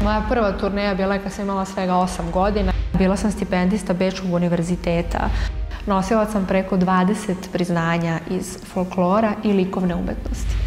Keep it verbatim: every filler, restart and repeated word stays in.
Moja prva turneja bila je kad sam imala svega osam godina. Bila sam stipendista Bečkog univerziteta. Nosila sam preko dvadeset priznanja iz folklora i likovne umetnosti.